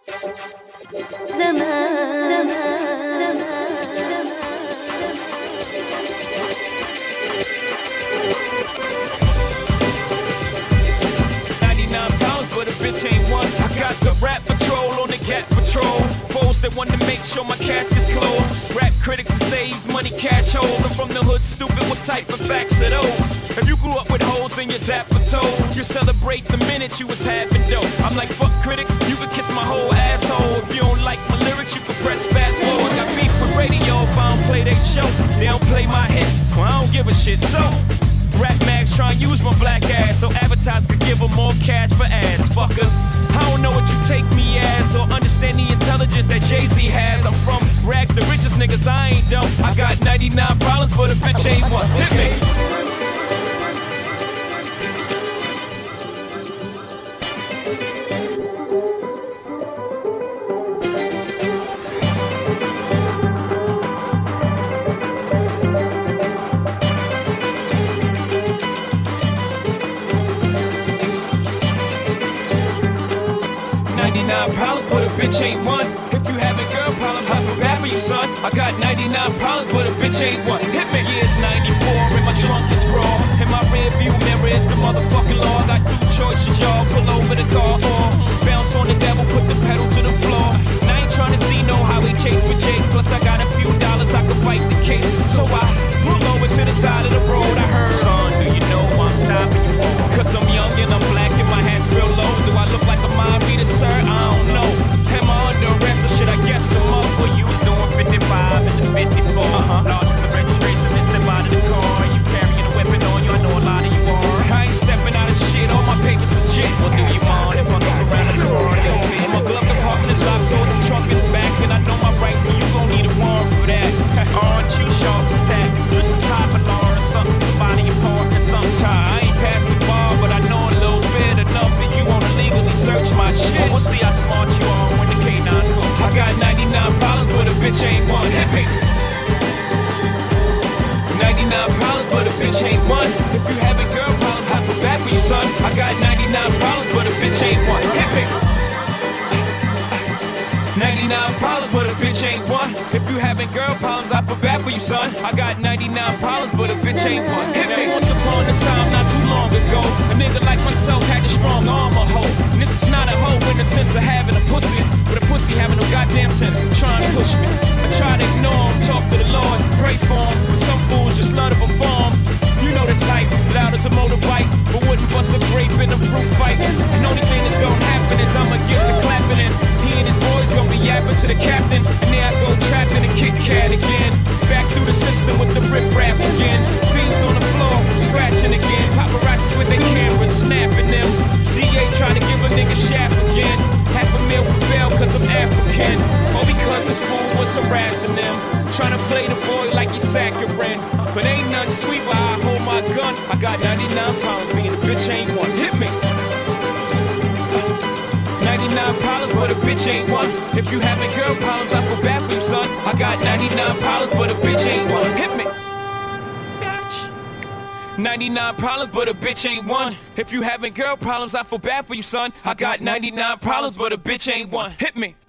Rap patrol on the Gat Patrol. Foes that want to make sure my casket's closed. Rap critics that say he's money cash holes. I'm from the hood, stupid, what type of facts are those? If you grew up with holes in your zap for toes, you celebrate the minute you was having dope. I'm like, fuck critics, you can kiss my whole asshole. If you don't like my lyrics, you can press fast forward. I got beef with radio if I don't play they show. They don't play my hits, well I don't give a shit. So rap mags try and use my black ass so advertisers could give them more cash for ads, fuckers. I don't know what you take me as or understand the intelligence that Jay-Z has. I'm from rags, the richest niggas, I ain't dumb. I got 99 problems, but a bitch ain't one. Hit me. 99 problems, but a bitch ain't one. If you having girl problems, I feel bad for you, son. I got 99 problems, but a bitch ain't one. Hit me. Yeah, it's 94 and my trunk is raw. And my rear view mirror is the motherfucking law. I got two choices, y'all. Pull over the car or bounce on the devil, put the pedal to the floor. And I ain't trying to see no highway chase with Jake. Plus I got a few dollars, I can fight the case. So I pull over to the side of the road. I heard, son, do you know I'm stopping you for? Cause I'm young and I'm black and my hat's real low. Do I look like a mind reader, sir? I don't know. Am I under arrest or should I guess I'm up? Well, you was doing 55 and the 54. Lost the registration and step out of the car. You carrying a weapon on you, I know a lot of you are. I ain't stepping out of shit, all my papers legit. What do you want if I go around the car? My glove compartment is locked, so the trunk is back. And I know my rights, so you gon' need a warrant for that. Aren't you sharp attack? Just some type of law or something, somebody important or something. I ain't past the bar, but I know a little bit enough that you wanna legally search my shit. We'll see how smart you are when the K9 comes. I got 99 problems, but a bitch ain't one. Hit me. 99 problems, but a bitch ain't one. If you having girl problems, I feel bad for you, son. I got 99 problems, but a bitch ain't one. Hit me. 99 problems, but a bitch ain't one. If you having girl problems, I feel bad for you, son. I got 99 problems, but a bitch ain't one. Hit me. Once upon a time, not too long ago, a nigga like myself had a strong arm, a hoe. And this is not a hoe in the sense of having a pussy, but a pussy having no goddamn sense, trying to push me. I try to ignore him, talk to the Lord, pray for him, but some fools just love to perform. You know the type, loud as a motorbike, but wouldn't bust a grape in a fruit fight. And the only thing that's gonna happen is I'ma get the clapping in. He and his boys gonna be yapping to the captain, and there I go trapped in a Kit Kat again. Back through the system with the rip rap again. Beans on the floor, scratching again. Paparazzis with their cameras, snapping them. DA trying to give a nigga shaft again. $500,000 for bail cause I'm African, or because this fool was harassing them. Trying to play the boy like he's saccharine, but ain't nothing sweet while I hold my gun. I got 99 pounds, being a bitch ain't one. Hit me. 99 problems, but a bitch ain't one. If you having girl problems, I feel bad for you, son. I got 99 problems, but a bitch ain't one. Hit me. 99 problems, but a bitch ain't one. If you having girl problems, I feel bad for you, son. I got 99 problems, but a bitch ain't one. Hit me.